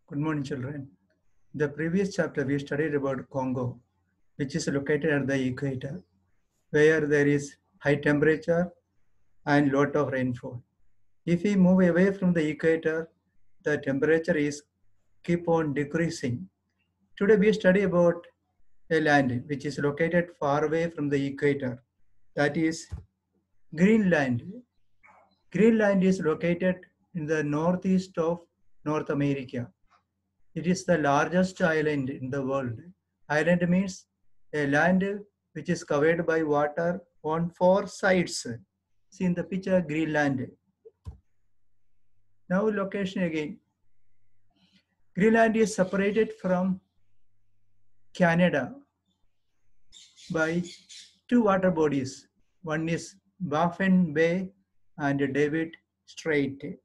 Good morning, children. The previous chapter we studied about Congo, which is located at the equator, where there is high temperature and lot of rainfall. If we move away from the equator, the temperature is keep on decreasing. Today we study about a land which is located far away from the equator. That is Greenland. Greenland is located in the northeast of North America. It is the largest island in the world. Island means a land which is covered by water on four sides. See in the picture Greenland. Now location again. Greenland is separated from Canada by two water bodies. One is Baffin Bay and David Strait.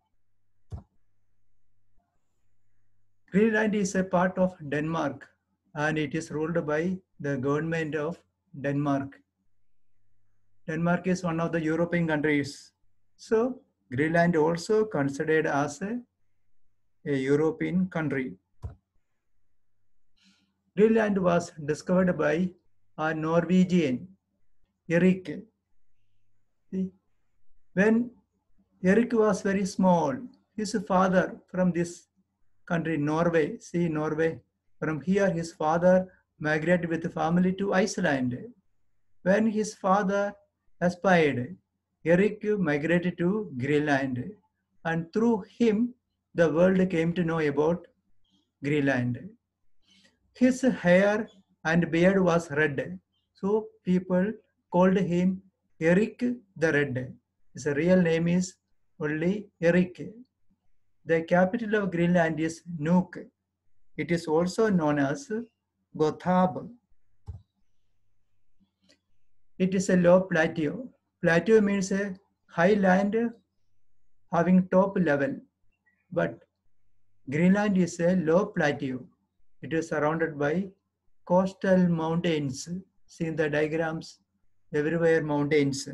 Greenland is a part of Denmark and it is ruled by the government of Denmark. Denmark is one of the European countries. So Greenland also considered as a European country. Greenland was discovered by a Norwegian, Erik. When Erik was very small, his father from this country, Norway, see Norway, from here his father migrated with the family to Iceland. When his father expired, Erik migrated to Greenland, and through him, the world came to know about Greenland. His hair and beard was red, so people called him Erik the Red. His real name is only Erik. The capital of Greenland is Nuuk. It is also known as Gothab. It is a low plateau. Plateau means a high land having top level, but Greenland is a low plateau. It is surrounded by coastal mountains. See in the diagrams, everywhere mountains.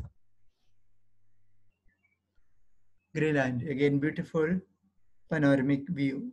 Greenland, again beautiful panoramic view.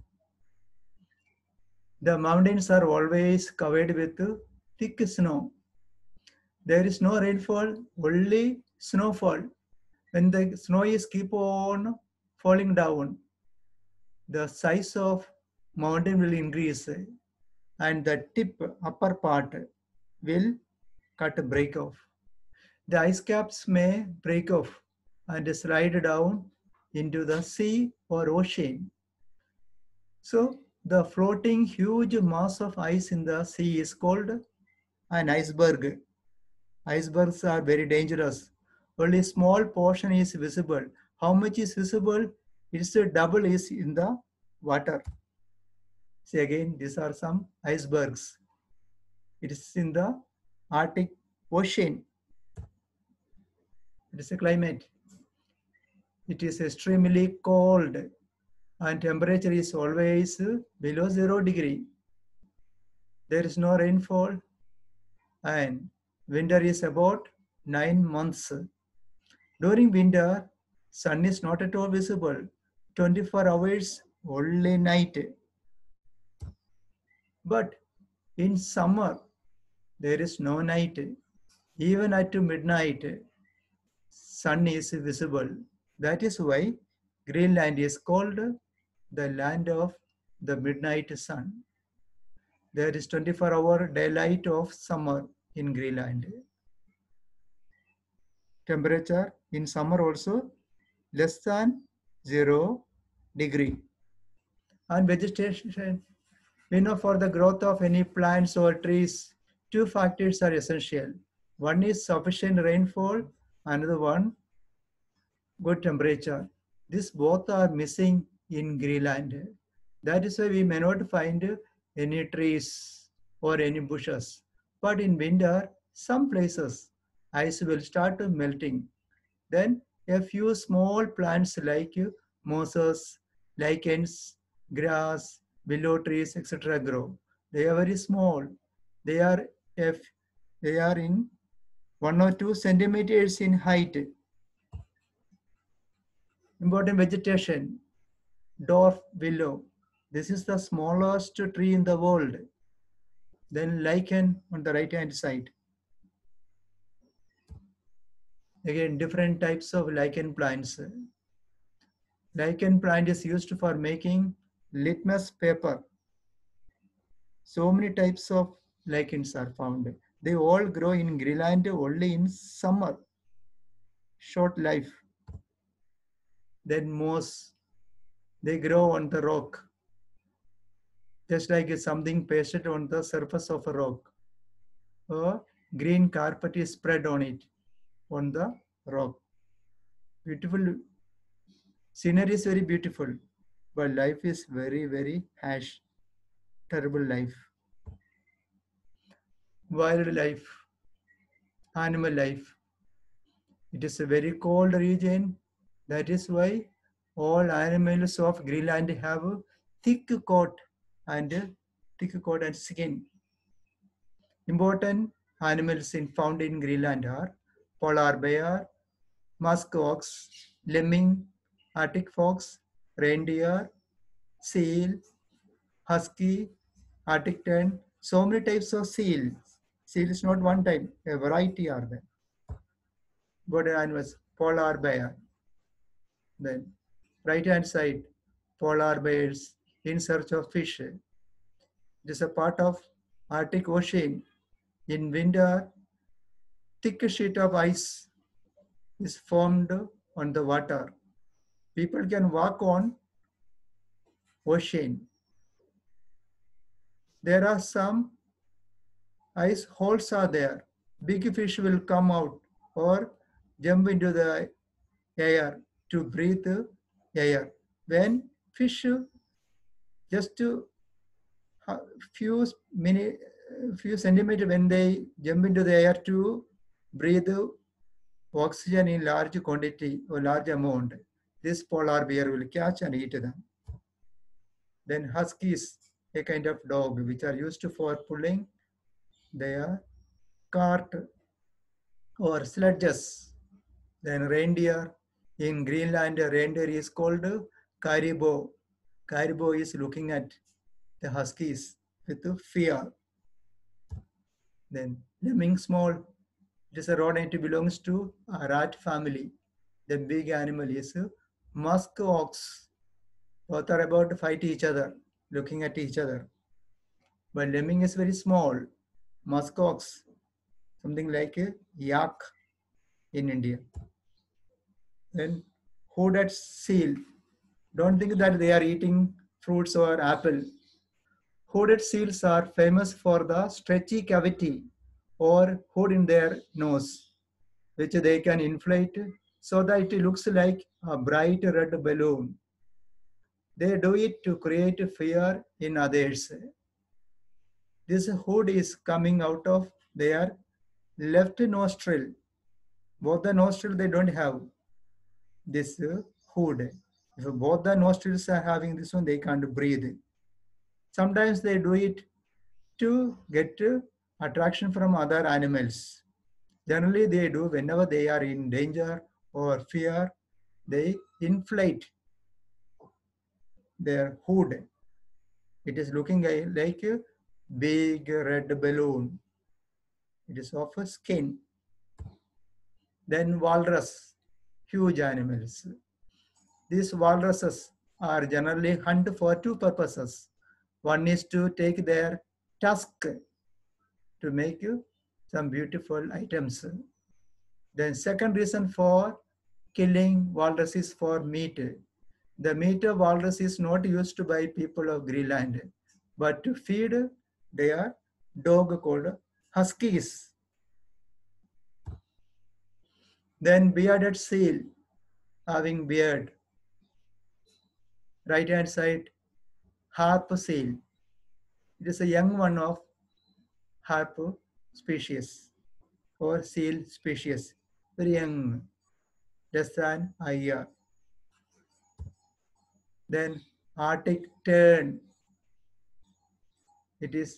The mountains are always covered with thick snow. There is no rainfall, only snowfall. When the snow is keep on falling down, the size of mountain will increase and the tip upper part will break off. The ice caps may break off and slide down into the sea or ocean. So the floating huge mass of ice in the sea is called an iceberg. Icebergs are very dangerous. Only small portion is visible. How much is visible? It's a double is in the water. See again, these are some icebergs. It is in the Arctic Ocean. It is a climate. It is extremely cold and temperature is always below 0 degree. There is no rainfall and winter is about 9 months. During winter, sun is not at all visible. 24 hours, only night. But in summer, there is no night. Even at midnight, sun is visible. That is why Greenland is called the land of the midnight sun. There is 24-hour daylight of summer in Greenland. Temperature in summer also less than 0 degree. And vegetation, we know for the growth of any plants or trees, two factors are essential. One is sufficient rainfall, another one good temperature. These both are missing in Greenland. That is why we may not find any trees or any bushes. But in winter, some places ice will start melting. Then a few small plants like mosses, lichens, grass, willow trees, etc. grow. They are very small. They are if they are in 1 or 2 centimeters in height. Important vegetation, dwarf willow. This is the smallest tree in the world. Then lichen on the right hand side. Again, different types of lichen plants. Lichen plant is used for making litmus paper. So many types of lichens are found. They all grow in Greenland only in summer. Short life. Then moss. They grow on the rock. Just like something pasted on the surface of a rock. A green carpet is spread on it, on the rock. Beautiful. Scenery is very beautiful, but life is very, very harsh. Terrible life. Wildlife, animal life. It is a very cold region. That is why all animals of Greenland have a thick coat and skin. Important animals found in Greenland are polar bear, musk ox, lemming, Arctic fox, reindeer, seal, husky, Arctic tern. So many types of seal. Seal is not one type, a variety are there. Good animals, polar bear. Then right hand side, polar bears in search of fish. It is a part of Arctic Ocean. In winter, thick sheet of ice is formed on the water. People can walk on ocean. There are some ice holes are there. Big fish will come out or jump into the air to breathe air. When fish just few minute, few centimeters when they jump into the air to breathe oxygen in large quantity or large amount, this polar bear will catch and eat them. Then huskies, a kind of dog which are used for pulling their cart or sledges. Then reindeer, in Greenland, a reindeer is called caribou. Caribou is looking at the huskies with fear. Then lemming small, it is a rodent, belongs to a rat family. The big animal is musk ox. Both are about to fight each other, looking at each other. But lemming is very small. Musk ox, something like a yak in India. Then hooded seal. Don't think that they are eating fruits or apple. Hooded seals are famous for the stretchy cavity or hood in their nose, which they can inflate so that it looks like a bright red balloon. They do it to create fear in others. This hood is coming out of their left nostril. Both the nostrils they don't have this hood. If both the nostrils are having this one, they can't breathe. Sometimes they do it to get attraction from other animals. Generally, they do whenever they are in danger or fear, they inflate their hood. It is looking like a big red balloon. It is of a skin. Then walrus, huge animals. These walruses are generally hunted for two purposes. One is to take their tusk to make some beautiful items. Then second reason for killing walrus is for meat. The meat of walrus is not used by people of Greenland, but to feed their dog called huskies. Then bearded seal, having beard. Right hand side, harp seal. It is a young one of harp species or seal species, very young, less than a year. Then Arctic tern. It is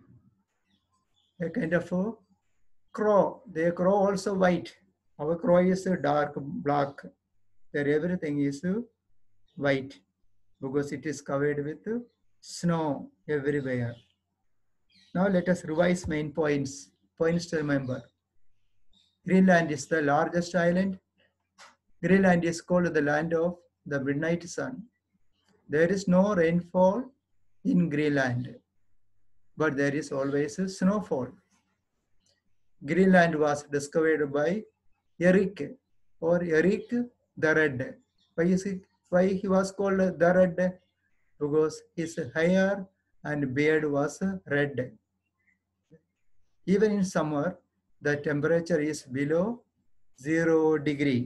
a kind of a crow. Their crow also white. Our crow is dark black. Their everything is white because it is covered with snow everywhere. Now let us revise main points. Points to remember. Greenland is the largest island. Greenland is called the land of the midnight sun. There is no rainfall in Greenland, but there is always a snowfall. Greenland was discovered by Erik the Red. Why he was called the Red? Because his hair and beard was red. Even in summer, the temperature is below 0 degree.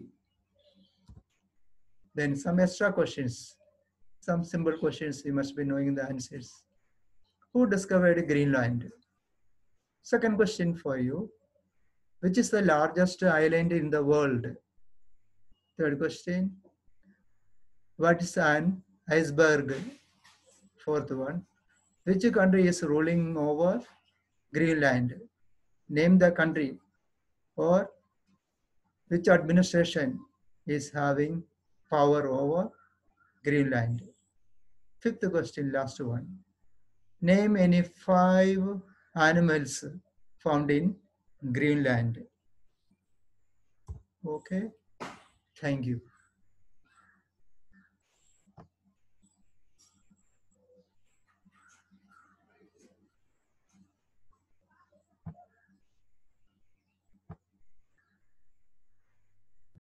Then some extra questions, some simple questions you must be knowing the answers. Who discovered Greenland? Second question for you. Which is the largest island in the world? Third question. What is an iceberg? Fourth one. Which country is ruling over Greenland? Name the country. Or which administration is having power over Greenland? Fifth question, last one. Name any 5 animals found in Greenland. Okay, thank you.